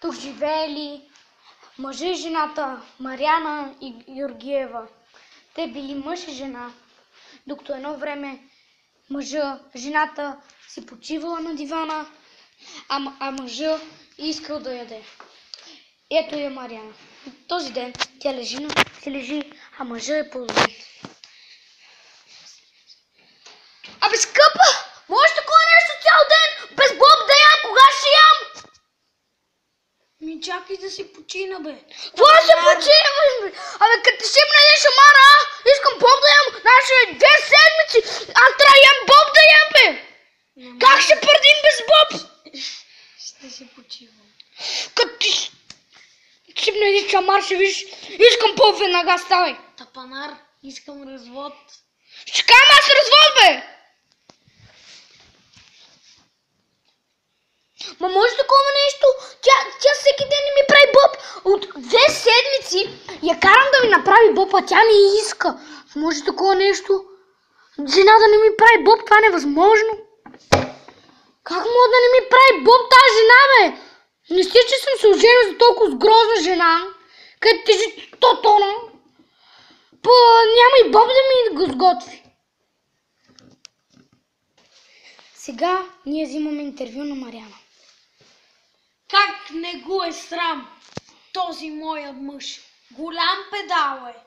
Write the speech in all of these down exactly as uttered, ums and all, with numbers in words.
Тук живеели мъжа и жената Мариана и Георгиева. Те били мъж и жена, докато едно време мъжа, жената си почивала на дивана, а, а мъжа искал да яде. Ето я Мариана. Този ден тя лежи, си лежи, а мъжа е половин. Абе, скъпа! Може такова нещо цял ден? Без Боб да ям? Кога ще ям? Ми чакай да си почина, бе. Какво да се почина, бе? Абе, като ти шипне един шамара, а? Искам Боб да ям. Значи две седмици. Аз трябва да ям Боб да ям, бе. Няма... Как ще пърдим без Боб? Ще се почивам. Като ти шипне един шамар, ще виж. Искам Боб, веднага ставай. Тапанар, искам развод. Ще кажам аз развод, бе. Ма може такова нещо? Тя, тя всеки ден не ми прави Боб. От две седмици я карам да ми направи Боб, а тя не иска. Може такова нещо? Жена да не ми прави Боб, това е невъзможно. Как мога да не ми прави Боб тази жена, бе? Не сте, че съм се оженил за толкова грозна жена, където тежи сто тона. Па няма и Боб да ми го сготви. Сега ние взимаме интервю на Мариана. Как не го е срам този моя мъж? Голям педал е.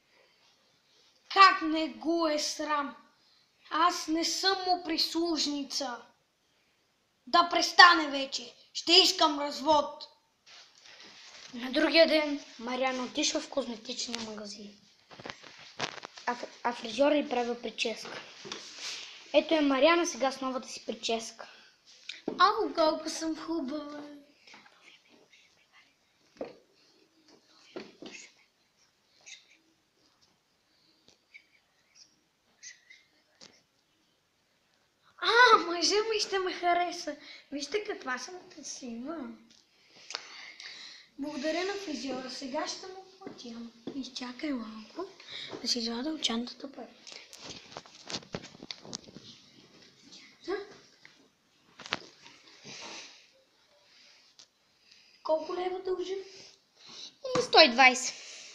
Как не го е срам? Аз не съм му прислужница. Да престане вече. Ще искам развод. На другия ден Мариана отишла в козметичния магазин. А, а фризьора й правил прическа. Ето е Мариана сега с новата си прическа. Ау, колко съм хубава. А, мъжа ми ще ме хареса. Вижте каква съм красива. Благодаря на фризьора. Сега ще му платям. Изчакай малко да си извада от чантата пари. Колко лева дължи? сто и двайсет.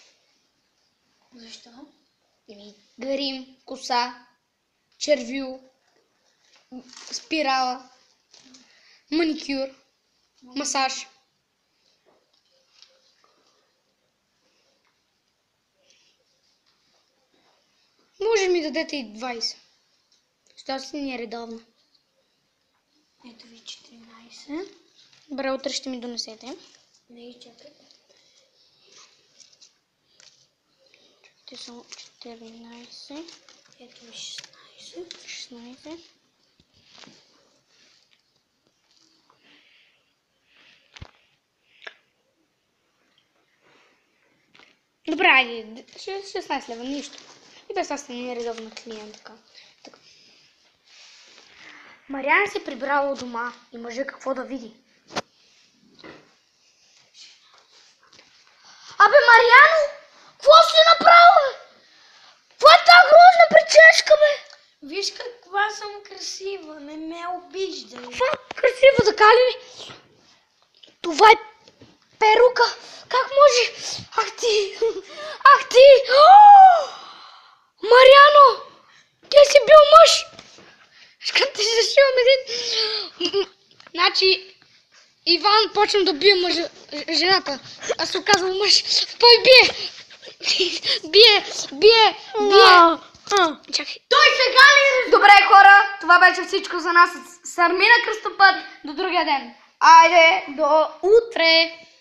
Защо? Грим, коса, червил, спирала, маникюр, масаж. Може ми дадете и двайсет. Що си не е редовна? Ето ви четиринайсет. Добре, утре ще ми донесете. Не, чакай. Те са четиринайсет. Ето ви шестнайсет. шестнайсет. Добре, айде, шестнайсет лева, нищо. И без аз не е редовна клиентка. Така. Мариана се прибрала от дома и мъжа какво да види. Абе, Мариано, какво си направила, бе? Какво е тази грозна прическа, бе? Виж каква съм красива, не ме обиждай. Каква красива, така ли? Това е перука. Как може? Ах ти! Ах ти! О! Мариано! Ти си бил мъж! Искам да си зашивам един... Значи, Иван почна да бие мъжа, жената. Аз се оказвам мъж. Той бие! Бие! Бие! Бие! Чакай. Той сега ли? Добре, хора, това беше всичко за нас с Армина Кръстопът. До другия ден. Айде, до утре!